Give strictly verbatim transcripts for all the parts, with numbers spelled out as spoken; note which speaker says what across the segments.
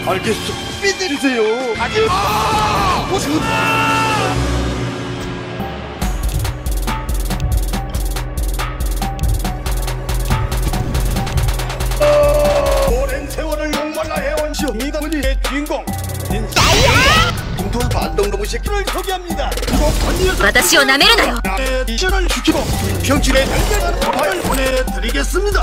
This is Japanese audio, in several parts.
Speaker 1: 알겠어. 믿으세요. 아직. 아! 무슨? 오랜 세월을 목말라 해온 시험이가문의 주인공 김도울 반동놈의 새끼를 소개합니다.
Speaker 2: 私を舐めるなよ。
Speaker 1: 이전을 죽이고 병실에 달려가는 발을 보내드리겠습니다.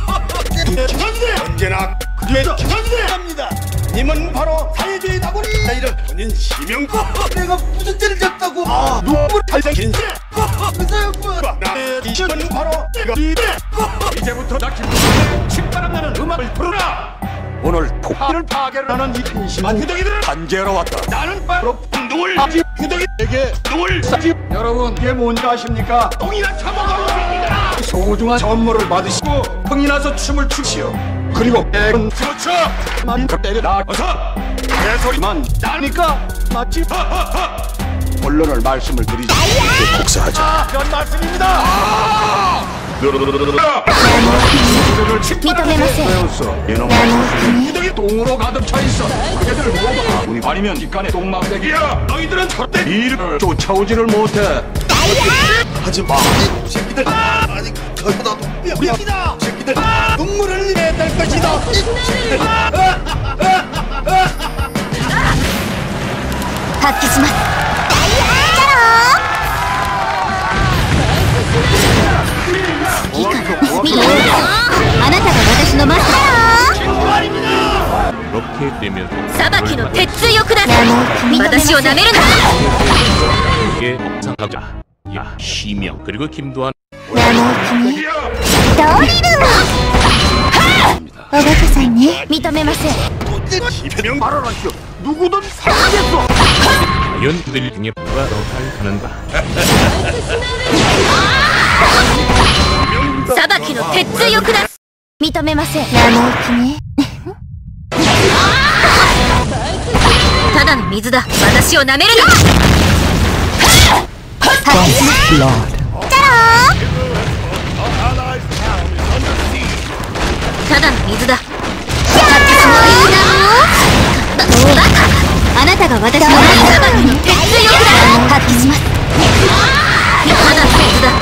Speaker 1: 언제나 그래도 기다립니다. 님은 바로 사회주의 나부리 이런 본인 시명고. 내가 무슨 죄를 졌다고. 아, 눈물 발생긴 죄. 나의 이전은 바로 내가 이래. 이제부터 나 김도울의 식바람 나는 음악을 부르라. 오늘 폭발을 파괴를 하는 이 한심한 휴덕이들을 단죄하러 왔다. 나는 바로 풍둥을 아지 휴덕이에게 둥을 싸지. 여러분 이게 뭔지 아십니까? 똥이나 처먹어봅니다. 소중한 선물을 받으시고 흥이 나서 춤을 추시오. 그리고 애는 그렇죠. 만 때려 어서 개소리만 나니까 맞지? 본론을 말씀을 드리죠. 복사하자. 그런 말씀입니다. 아! 이놈의 똥으로 가득 차 있어. 얘들 뭐가? 우리 아니면 뒷간에 똥막대기야. 너희들은 절대 이를 쫓아오지를 못해. 하지 마. 새끼들. 아니 저보다 미안합니다. 새끼들. 눈물을 흘려야 될 것이다.
Speaker 2: 바뀌지마. あなたが私のマスター。裁きの鉄槌を下す。私を舐めるな。
Speaker 3: 이게 상하자. 야, 시명 그리고 김도한.
Speaker 2: ドリル。おばかさんね。認めません。
Speaker 1: 시명 말하라시오. 누구든 사랑했어.
Speaker 3: 연들 중에 누가 더 잘하는가?
Speaker 2: 裁きの鉄槌を下す。認めません。生意気ね。ただの水だ。私を舐めるな。ただの水だ。あなたが私の裁きの鉄槌を下す。発揮します。ただの水だ。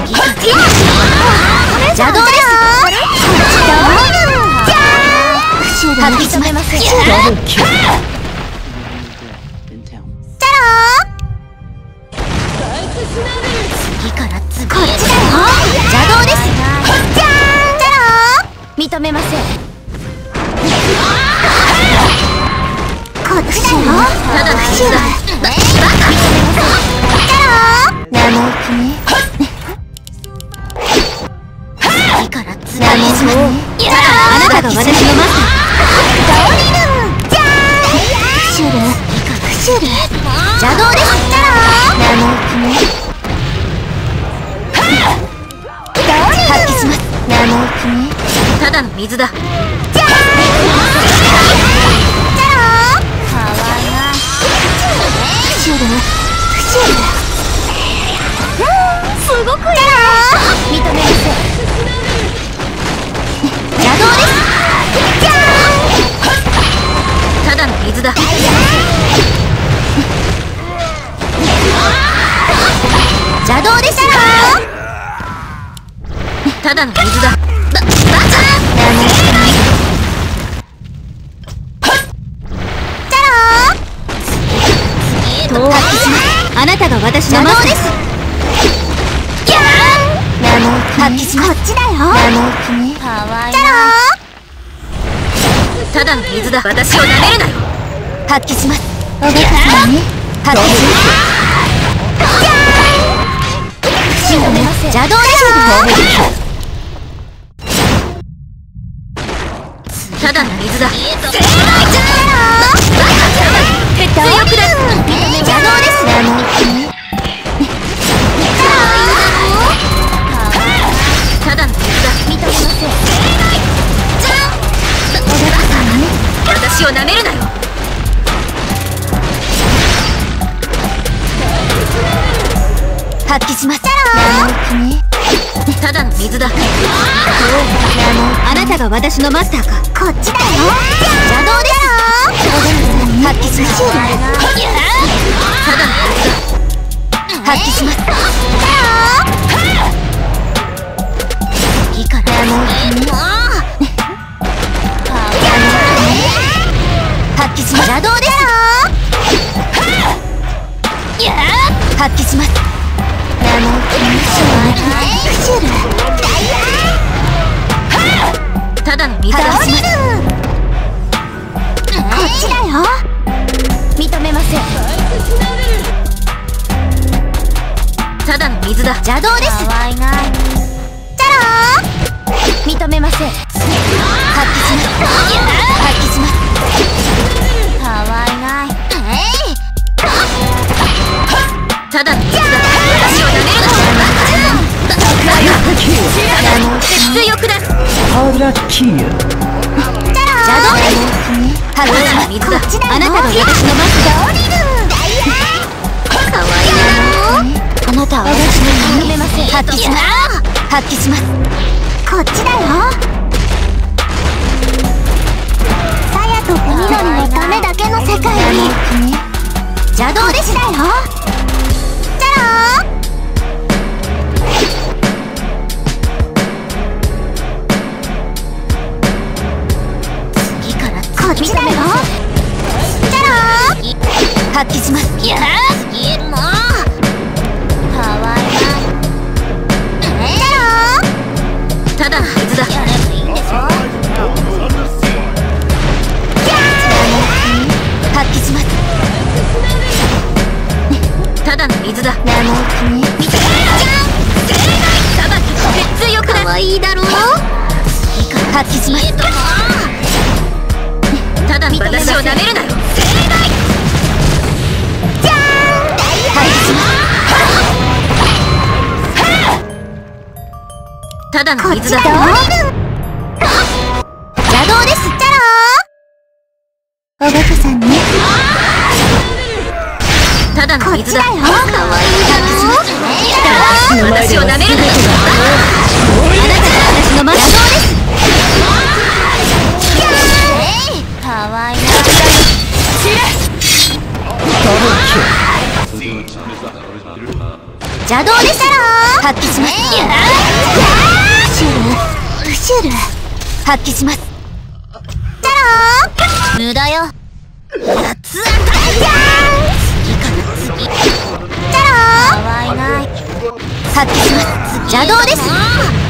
Speaker 2: 邪道です。発揮します。次から次へこっちだよ。邪道です。じゃーん。じゃろー。認めません。こっちだよ。ただの口だ。バカ。じゃろー。生意気ね。次から次へ。あなたが私のマスター。ドリル。じゃーん。クシュル。クシュル。邪道です。じゃろー。生意気ね。 発揮します。生意気ね。ただの水だ。じゃーん。じゃろー。かわいな。クシュル。クシュル。すごくいいな。認めません。邪道です。じゃーん。ただの水だ。邪道ですよ。 ただの水だ。ババカ。じゃろー。と発揮します。あなたが私のマスターです。ギャーン。発揮します。こっちだよ。かわいい。じゃろー。ただの水だ。私を舐めるなよ。発揮します。おばかさんね。発揮します。ギャーン。邪道です。 ただの水だ。鉄槌を下す。邪道です。ただの水だ。認めません。私を舐めるなよ。発揮します。ただの水だ。あなたが私のマスターか。こっちだよ。邪道です。 発揮します。次からもう発揮します。邪道です。発揮します。ただの水だ。こっちだよ。認めません。ただの水だ。邪道です。チャロー認めません。発揮します。発揮します。かわいない。ただの水だ。私を舐めるな。絶強くだ。邪道です。ただの水だ。あなたが私のマスター。かわいいな。あなたは私の認めません。発揮します。発揮します。こっちだよ。さやとみのりのためだけの世界に。邪道ですだよ。チャロー次からこっちだよ。チャロー発揮します。いやーもうかわいいな。チャローただの水だ。やればいいんでしょ。発揮します。ただの水だ。絶欲だ。かわいいだろう。発揮します。ただ私を舐めるなよ。じゃーん。発揮します。ただの水だ。邪道です。チャローおバカさんね。ただの水だ。かわいいだろう。私を舐めるなよ。あなたが私のマスターです。かわいいな。邪道です。発揮します。プシュル発揮します。チャロー無だよ。やつ当たりじゃん。次から次。チャローかわいない。発揮します。邪道です。チャロ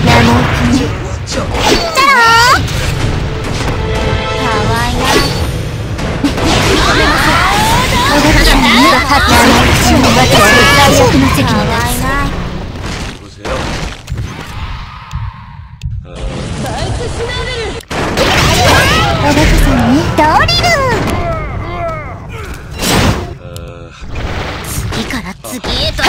Speaker 2: ーかわいない。発揮します。最悪の責任だ。おバカさんね。ドリル次から次へと。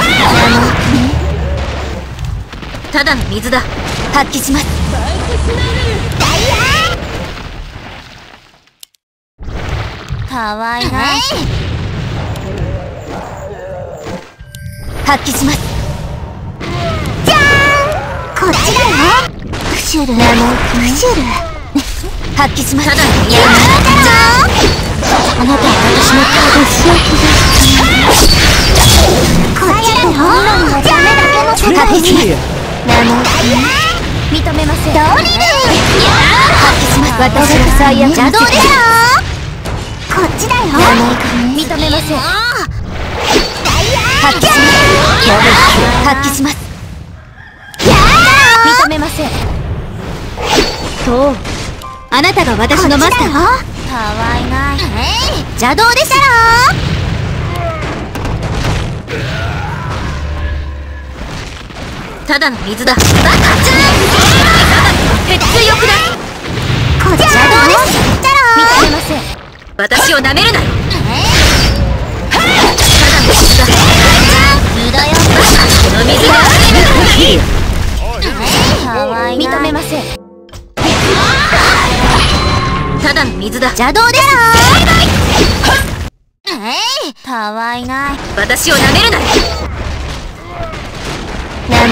Speaker 2: ただの水だ。発揮します。かわいない。発揮します。じゃーんこっちだよ。プシュルプシュル発揮します。ただの水だ。あなたは私の顔をしよう気がこっちだよ。ダメだけの世界に。認めません。ドリル発揮します。私が最悪の世界。邪道です。こっちだよ。認めません。発揮します。発揮します。認めません。そう。あなたが私のマスター。かわいない。邪道です。ただの水だ。バカちゃん。鉄欲だ。邪道です。認めません。私を舐めるなよ。ただの水だ。無駄よ。この水がかわいない。認めません。ただの水だ。邪道です。かわいない。私を舐めるなよ。チャロ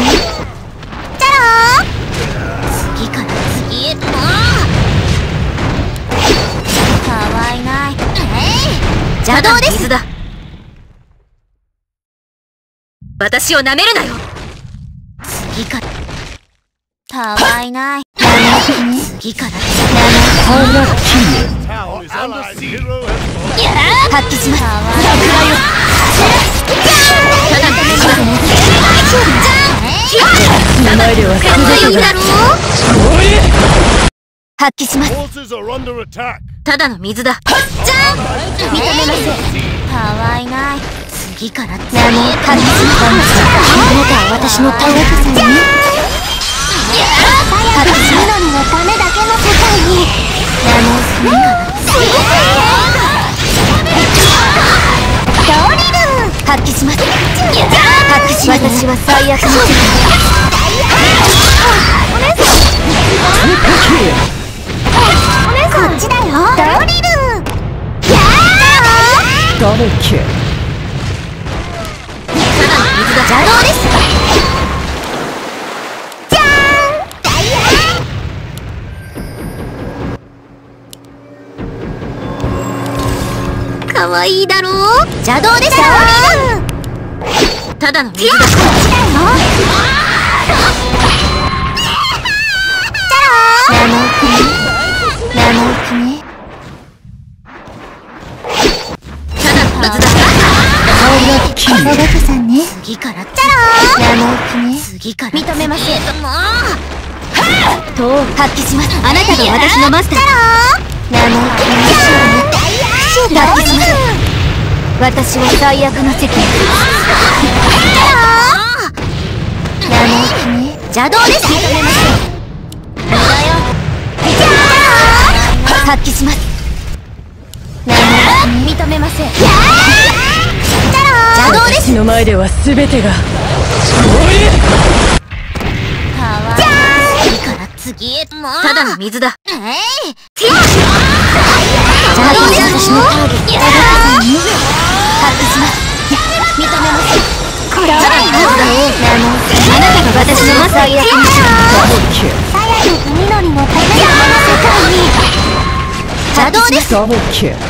Speaker 2: ー次から次へと。かわいない。邪道です。 私を舐めるなよ。次からたわいない。次から発揮します。発揮します。ただの水だ。じゃん認めません。たわいない。次から次へ発揮します。あなたは私のタオルさんに発揮するのにはダメだけの世界に次からドリル発揮します。発揮します。私は最悪の世界こっちだよ。ドリルダブルキル。ただの水だ。邪道です。じゃーんかわいいだろう。邪道です。ただの水だ。こっちだよ。生意気ね。生意気ね。ただの水だ。おばけさんね。次からチャラー生意気ね。次から認めません。もうと発揮します。あなたが私のマスター。生意気ね。発揮します。私は最悪の世界。生意気ね。邪道です。認めません。発揮します。認めません。邪道です。
Speaker 4: 私の前では全てが
Speaker 2: 次から次へただの水だ。邪道です。私のターゲット発揮します。認めません。ただの水だ。あなたが私のマスター役にします。早く緑のための世界に邪道です。
Speaker 4: ダブルキル。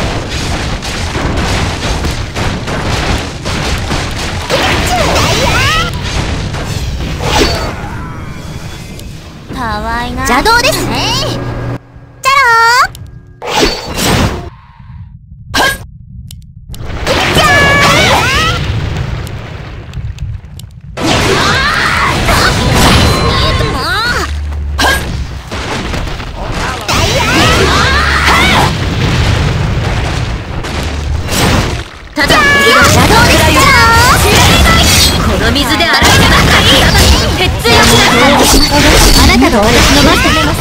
Speaker 2: かわいない。邪道です。チャロただ邪道です。この水で洗えれば鉄強くなる。あなたが私のマスター。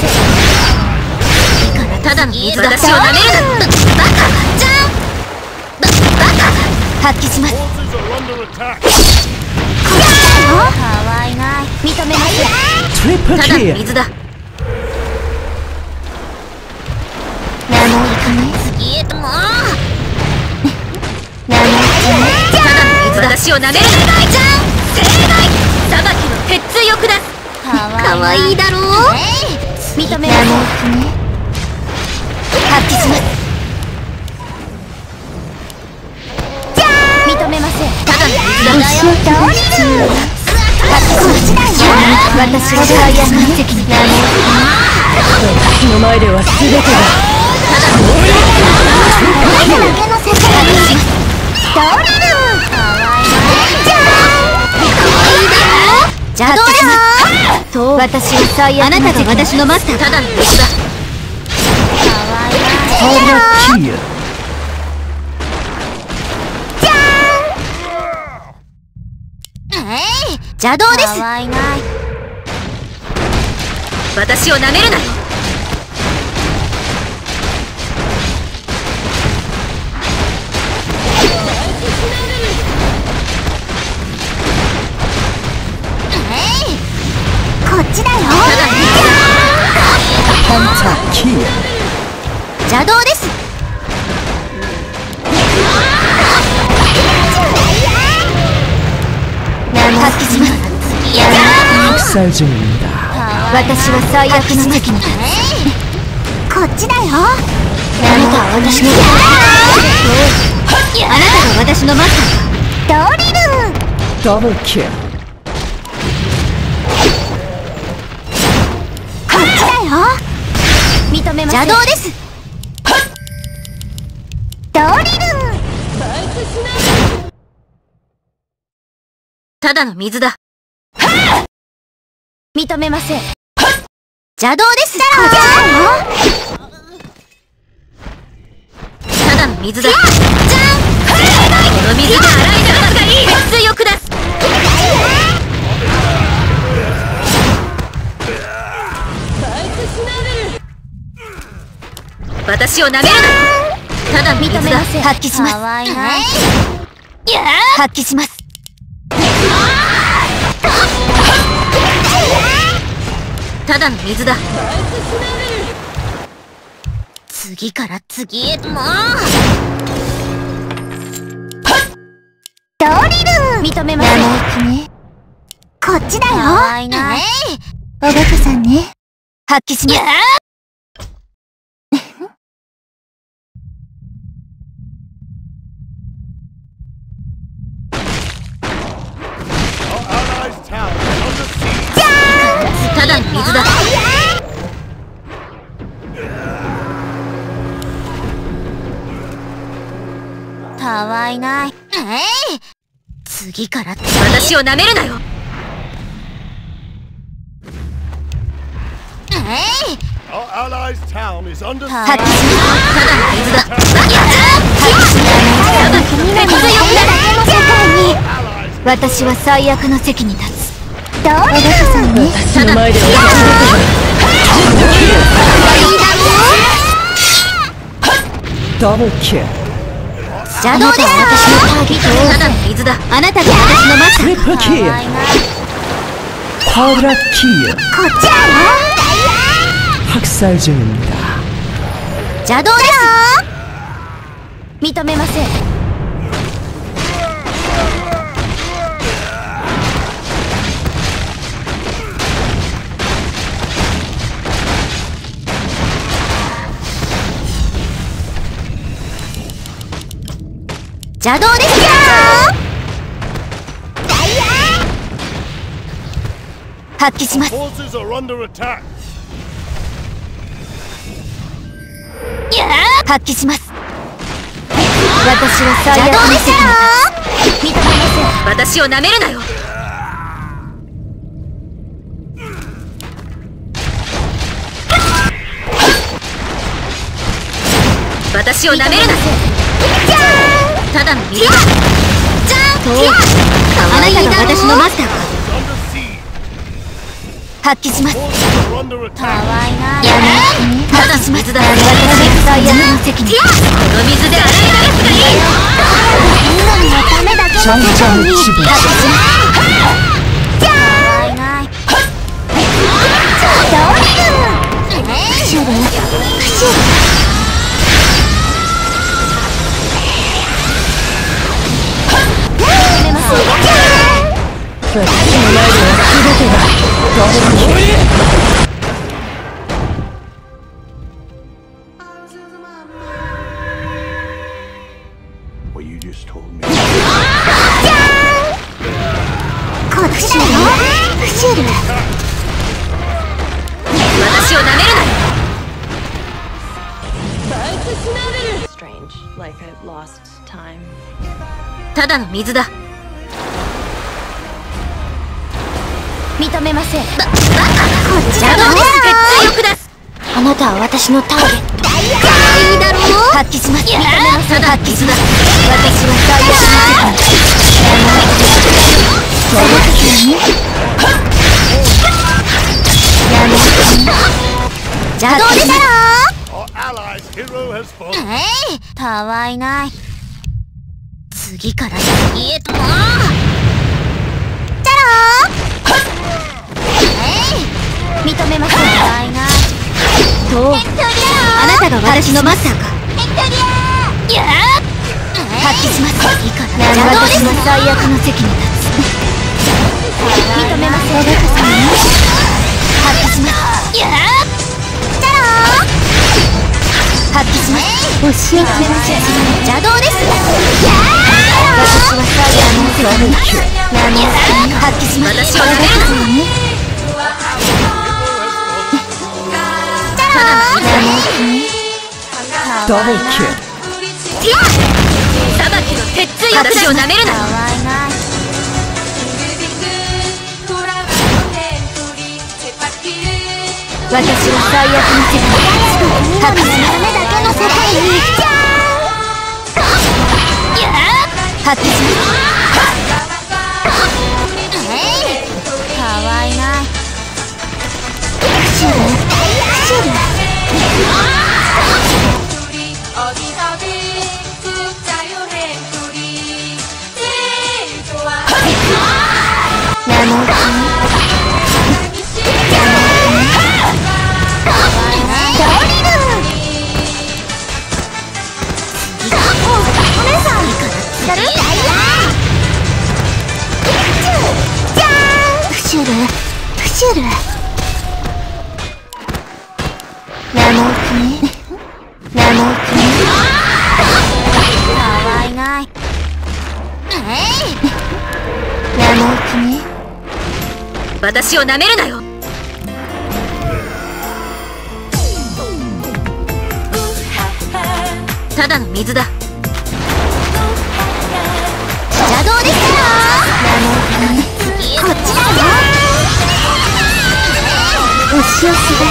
Speaker 2: ただの水だ。私を舐めるな。バカじゃん。バカ発揮します。こっちだよ。かわいない。認めます。ただの水だ。生意気ね。次へともう生意気ね。ただの水だ。私を舐めるな。じゃん正解。裁きの鉄強くだ。かわいいだろう。認めます。発揮します。じゃー認めません。ただの水だ。発揮します。私は最悪の責任。
Speaker 4: 私の前では全てが
Speaker 2: ただの水だけの世界にドリルかわいい。じゃーかわいいだろう。邪道です。と私は最悪。あなたが私のマスター。ただの水だ。かわいい。
Speaker 4: ダブルキル。
Speaker 2: じゃーん。えい邪道です。かわいない。私を舐めるなよ。こっちだよ。
Speaker 4: パンチャーキル。
Speaker 2: 邪道です。発揮します。
Speaker 4: 역살중입니다.
Speaker 2: 私は最悪の責任。こっちだよ。あなたは私のあなたが私のマスター。ドリル
Speaker 4: 더블 킬.
Speaker 2: こっちだよ。認めません。邪道です。ドリル。ただの水だ。認めません。邪道です。こっちだよ。ただの水だ。じゃん。この水で洗い流すがいい。強く出す。私を舐めるな。ただ認めません。発揮します。発揮します。ただの水だ。次から次へともうドリル。認めません。生意気ね。こっちだよ。おバカさんね。発揮します。ただの水だ。たわいない。えい、次から私を舐めるなよ。えい、発揮します。ただの水だ。発揮します。ただ君が水よくだけの世界に私は最悪の席に立つ。どうおバカさんね。
Speaker 4: 私の前ではダブルキル。
Speaker 2: 邪道です。私のターゲットをただの水だ。あなたが私のマスター。
Speaker 4: トリプルキル。パブラキル。
Speaker 2: こっちだよ。
Speaker 4: 학살중입니다.
Speaker 2: 邪道です。認めません。邪道ですよ。発揮します。発揮します。私は最悪の席に立つ。認めません。私を舐めるなよ。私を舐めるな。ただの水だ。じゃん。あなたが私のマスターか。発揮します。たわいない。ただの水だ。私が最悪の責任。この水で洗い流すがいい。みんなにはダメだけの世界に発揮します。たわいない。どういう。クシュルクシュル。
Speaker 4: 私の前では全てがダブルキル。
Speaker 2: こっちだよ。クシュル。私を舐めるな。ただの水だ。認めません。ば、バカ。こっちだよ。強く出す。あなたは私のターゲット。いいだろう。発揮します。認めません。発揮します。私は最悪の世界。その時にやめて。邪道でだろ。えい、たわいない。次から次へとも認めません。どう。あなたが私のマスターか。発揮します。私は最悪の席に立つ。認めません。発揮します。発揮します。教えて。邪道です。 私はサイヤの世界に発揮します。私をなめるな。
Speaker 4: ダブルキル。
Speaker 2: 裁きの鉄槌を私をなめるな。私は最悪の世界、発揮するためだけの世界に発揮します。かわいない。シュルシュルナモキシュルシュルナモキナモキかわいない。ナモキ私をなめるなよ。ただの水だ。邪道ですよ。こっちだよ。押し寄せが必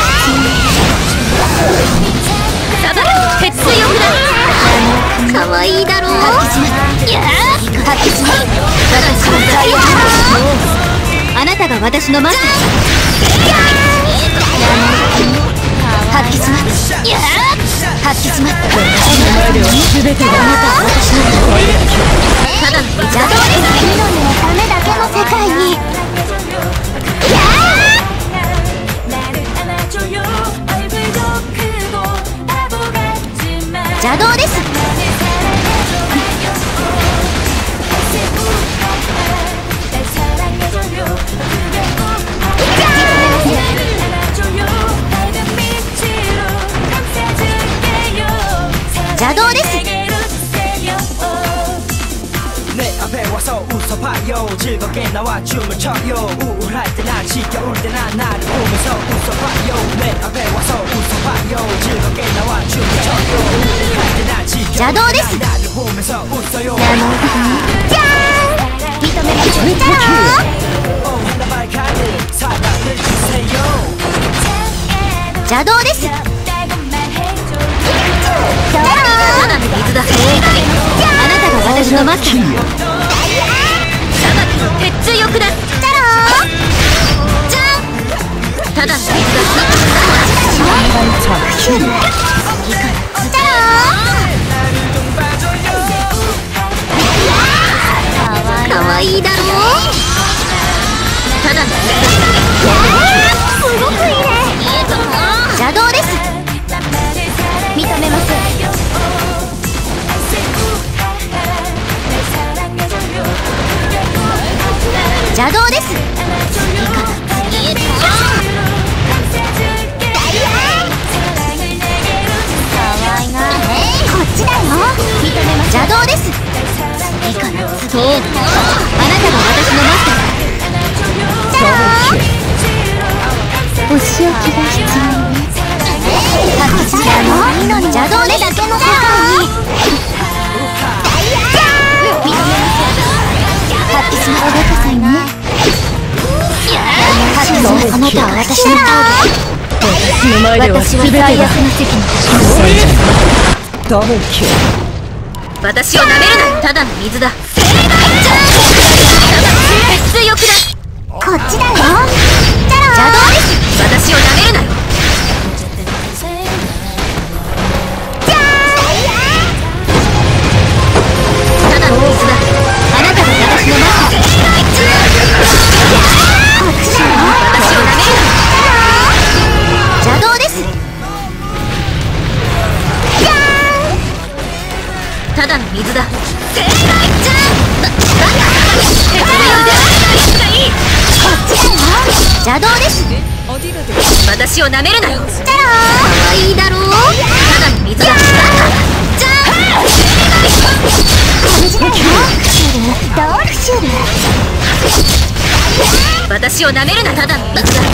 Speaker 2: 要。さばく鉄槌を振ら。かわいいだろう。発揮します。発揮します。私は最悪。あなたが私のマスター。発揮します。発揮します。
Speaker 4: 全てがあなたは私の
Speaker 2: ただの邪道です。緑のためだけの世界に邪道です。邪道です。
Speaker 5: 앞에 와서 웃어봐요. 즐겁게 나와 춤을 춰요. 우울할 때나 지겨울 때나 나를 보면서 웃어봐요. 내 앞에 와서 웃어봐요. 즐겁게 나와 춤을 춰요. 우울할 때나 지겨울 때나 나를 보면서 웃어요. 짠! 믿음의 진짜로. 오 하나발 가득 사랑을 주세요. 자도です. ただの水だ。あなたが私のマスター。鉄槌を下す。じゃん。ただの水だ。かわいいだろう。ただの水だ。すごくいいね。邪道です。認めます。邪道です。こっちだよ。邪道です。いいかな。そう。あなたが私のマスター。お仕置きが必要ね。発揮しちゃうの。邪道でだけの世界に。認めます。発揮します。おバカさんね。発揮します。あなたは私のターゲット。私は最悪の席に立ちます。
Speaker 4: ダブルキル。
Speaker 2: 私をなめるな。ただの水だ。鉄槌を下す。こっちだよ。邪道です。私をなめるなよ。ただの水だ。あなたが私のマスター。こっちだよ。私をなめるな。邪道です。ただの水だ。邪道です。私をなめるなよ。かわいいだろう。ただの水だ。じゃあ感じだよ。 私を舐めるな。ただの水だ。バカ。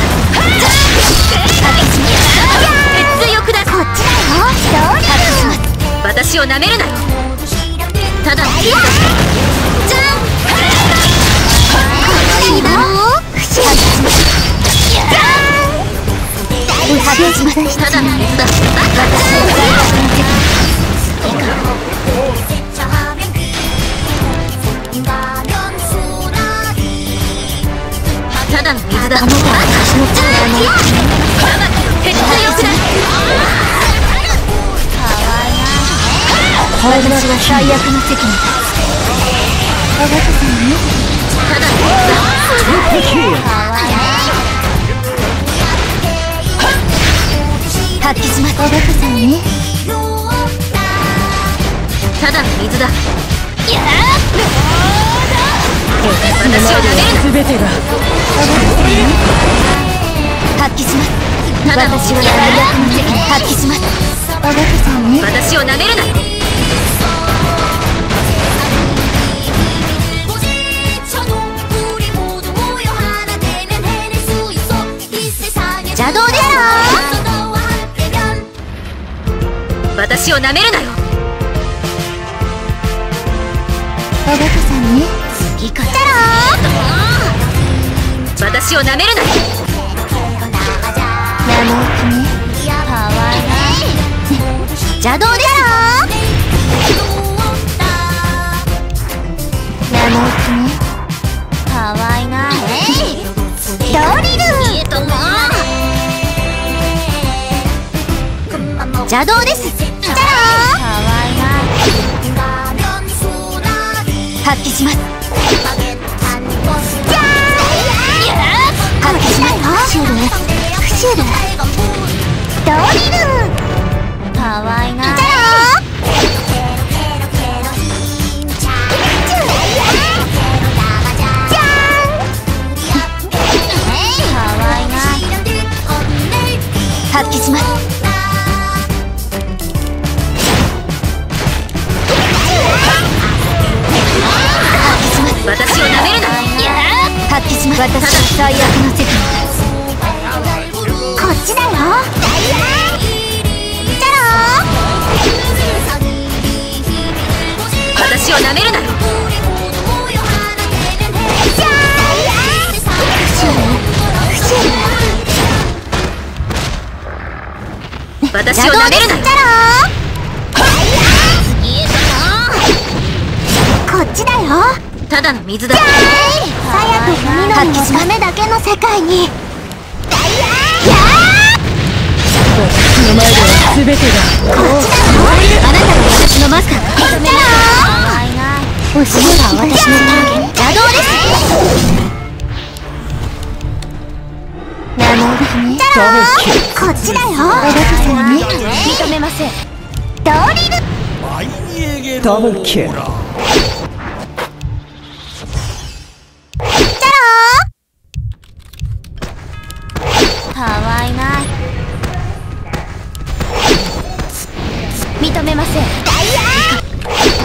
Speaker 2: 鉄よくだ。こっちだよ。どうだ。私を舐めるなよ。ただの水だ。じゃん。いいだろう。不思議。ただの水だ。私をただの水だ。あなたは私の力の鉄よくだ。私は最悪の席に立つ。おバカさんね。ただの水だ。発揮します。おバカさんね。ただの水だ。やだ。私を舐めるな。
Speaker 4: 全てが
Speaker 2: 発揮します。ただの私は最悪の席に発揮します。おバカさんね。私を舐めるな。邪道です。私を舐めるなよ。おバカさんね。次から私を舐めるなよ。生意気ね。かわいい。邪道です。生意気ね。かわいいな。ドリル。邪道です。じゃら発揮します。じゃー発揮します。シュールシュールドリルかわいいな。じゃら発揮します。私を舐めるな。発揮します。私は最悪の席に立つ。こっちだよ。じゃろ私を舐めるなよ。じゃー私を舐めるな。こっちだよ。ただの水だ。早く海のためだけの世界に。
Speaker 4: 私の前では全てが
Speaker 2: こっちだよ。あなたが私のマスター。おしめは私のターゲット。邪道です。生意気ね。こっちだよ。おバカさんね。認めません。ドリル。
Speaker 4: ダブルキル。
Speaker 2: かわいない。認めません。